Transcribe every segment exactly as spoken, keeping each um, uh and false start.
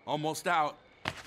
Almost out.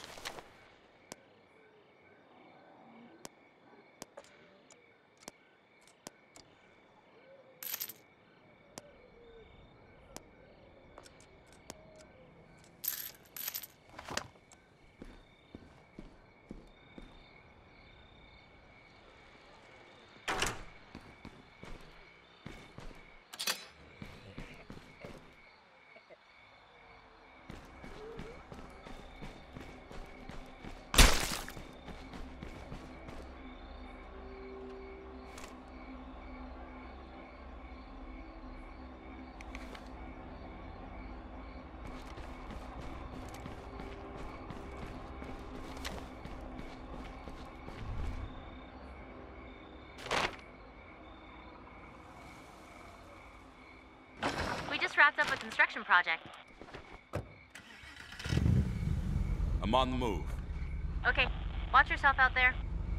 Wrapped up a construction project. I'm on the move. Okay, watch yourself out there.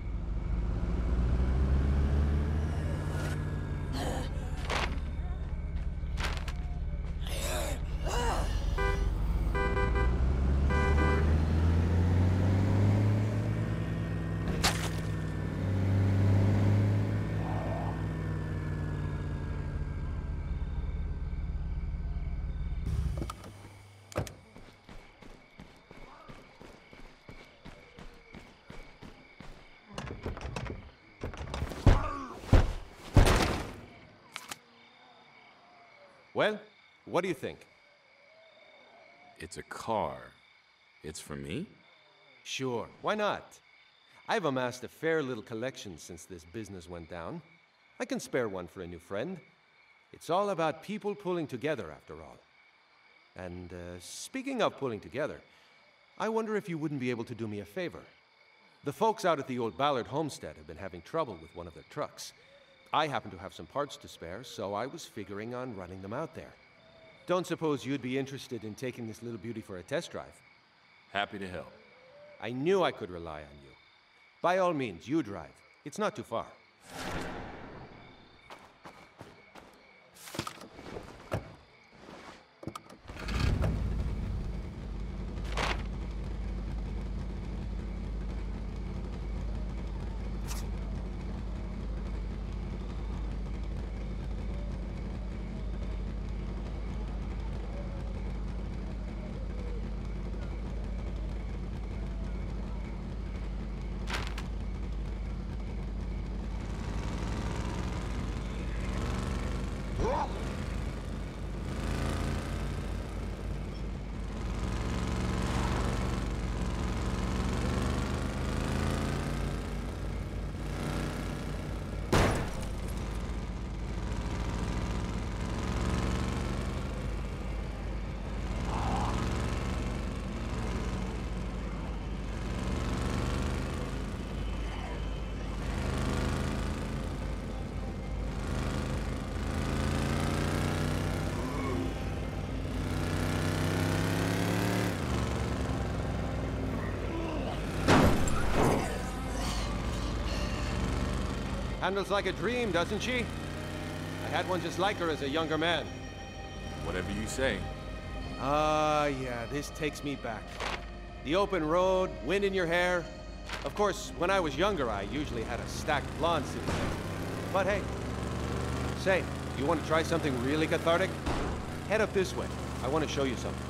Well, what do you think? It's a car. It's for me? Sure, why not? I've amassed a fair little collection since this business went down. I can spare one for a new friend. It's all about people pulling together, after all. And uh, speaking of pulling together, I wonder if you wouldn't be able to do me a favor. The folks out at the old Ballard homestead have been having trouble with one of their trucks. I happen to have some parts to spare, so I was figuring on running them out there. Don't suppose you'd be interested in taking this little beauty for a test drive? Happy to help. I knew I could rely on you. By all means, you drive. It's not too far. Handles like a dream, doesn't she? I had one just like her as a younger man. Whatever you say. Ah, uh, yeah, this takes me back. The open road, wind in your hair. Of course, when I was younger, I usually had a stacked blonde suit. But hey, say, you want to try something really cathartic? Head up this way. I want to show you something.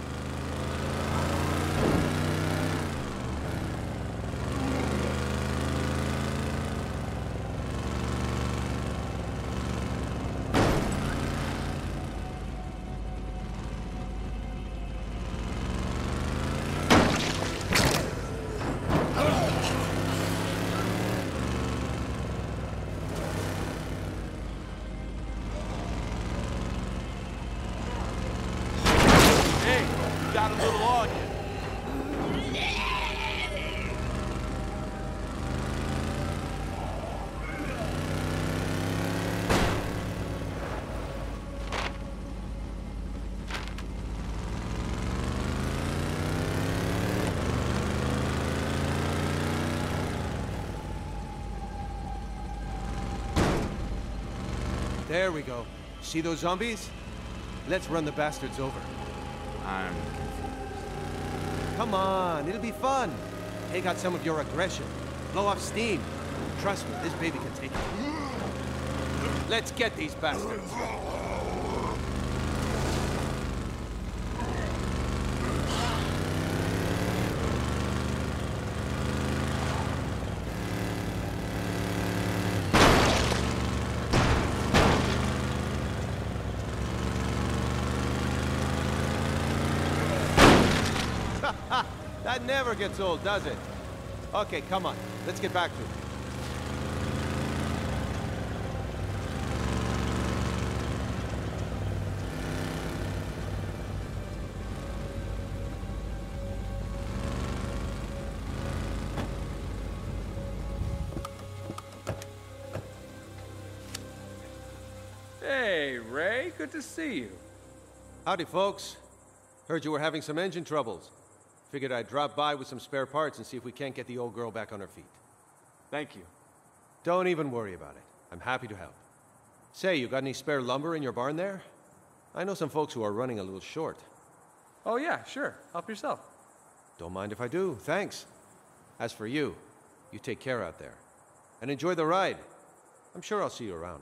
Got a little on you. There we go. See those zombies? Let's run the bastards over. I'm confused. Come on, it'll be fun. Take out some of your aggression. Blow off steam. Trust me, this baby can take it. Let's get these bastards. That never gets old, does it? Okay, come on. Let's get back to it. Hey, Ray, good to see you. Howdy, folks. Heard you were having some engine troubles. Figured I'd drop by with some spare parts and see if we can't get the old girl back on her feet. Thank you. Don't even worry about it. I'm happy to help. Say, you got any spare lumber in your barn there? I know some folks who are running a little short. Oh, yeah, sure. Help yourself. Don't mind if I do, thanks. As for you, you take care out there. And enjoy the ride. I'm sure I'll see you around.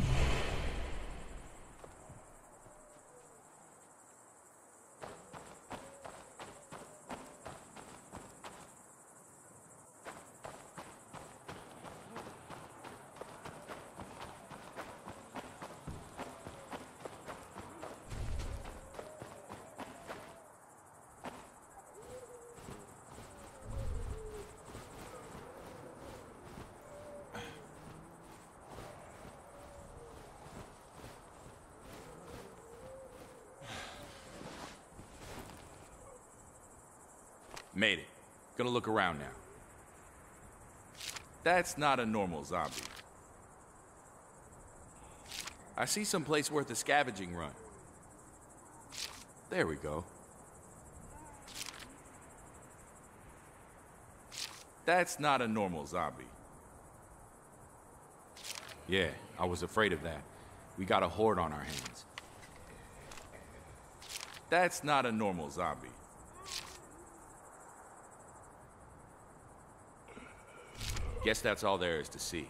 Made it. Gonna look around now. That's not a normal zombie. I see some place worth a scavenging run. There we go. That's not a normal zombie. Yeah, I was afraid of that. We got a horde on our hands. That's not a normal zombie. Guess that's all there is to see.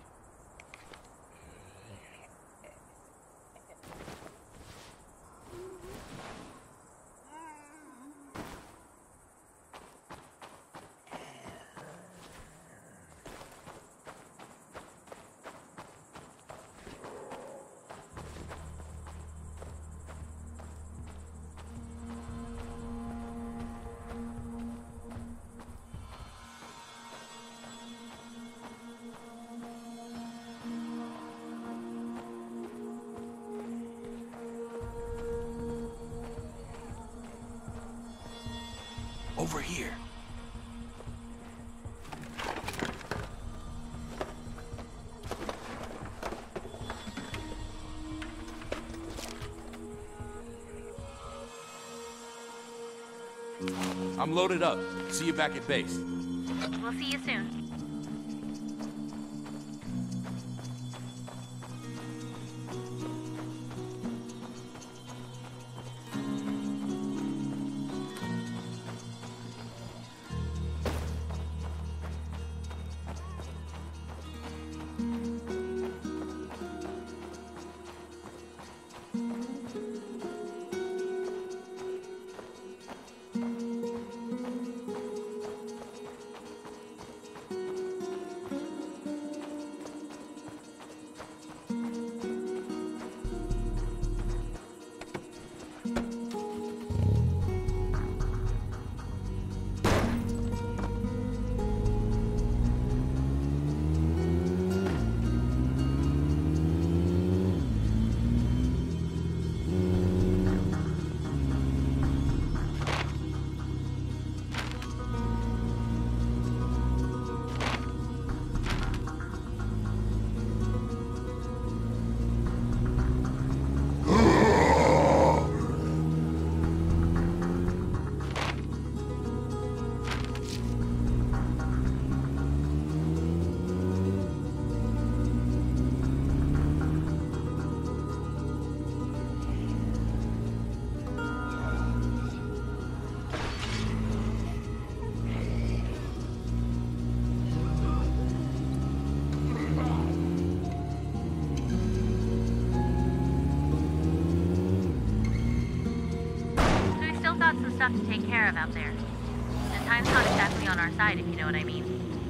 Over here. I'm loaded up. See you back at base. We'll see you soon. stuff to take care of out there. And time's not exactly on our side, if you know what I mean.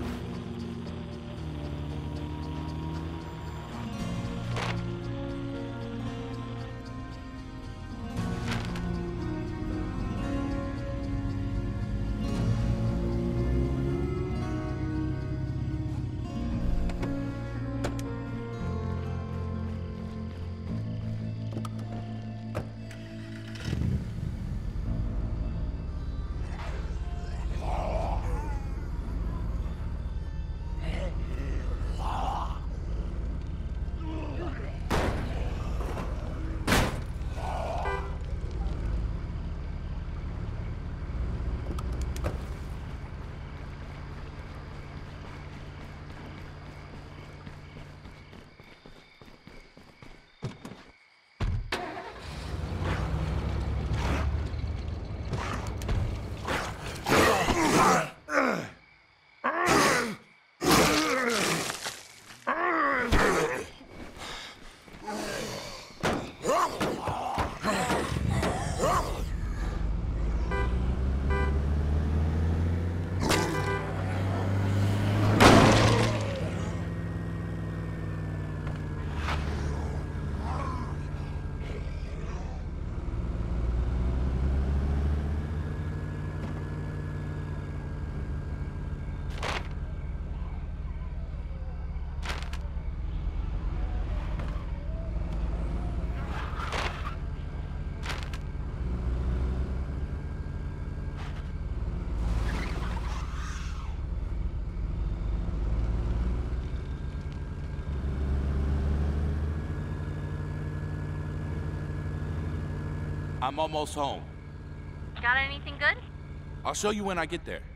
I'm almost home. Got anything good? I'll show you when I get there.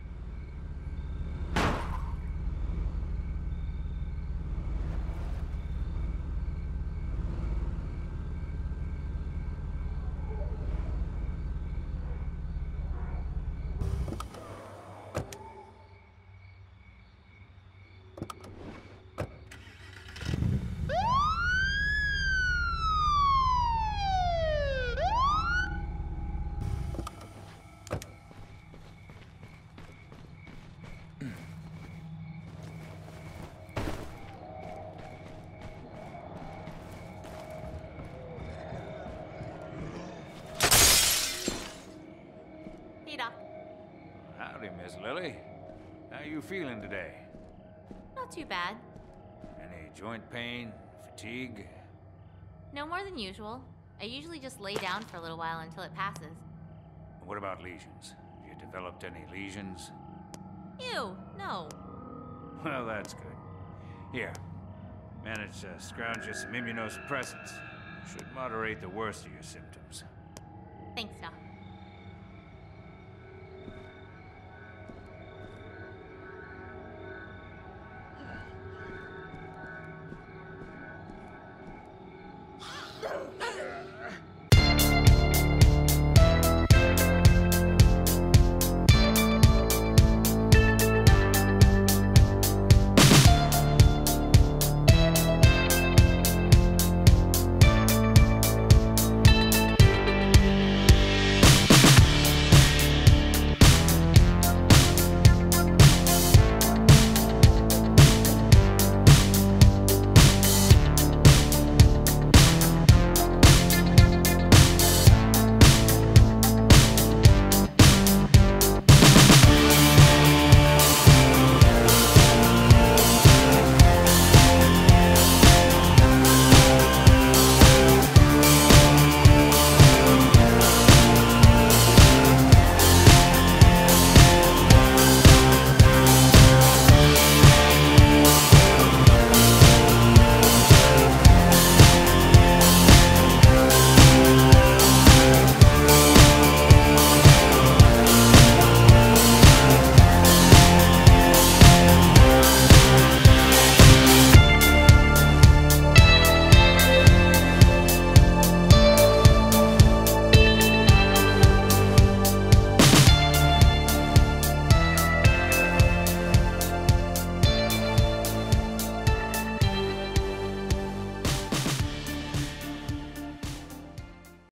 Howdy, Miss Lily. How you feeling today? Not too bad. Any joint pain, fatigue? No more than usual. I usually just lay down for a little while until it passes. What about lesions? Have you developed any lesions? Ew, no. Well, that's good. Here, managed to scrounge you some immunosuppressants. Should moderate the worst of your symptoms. Thanks, Doc. No!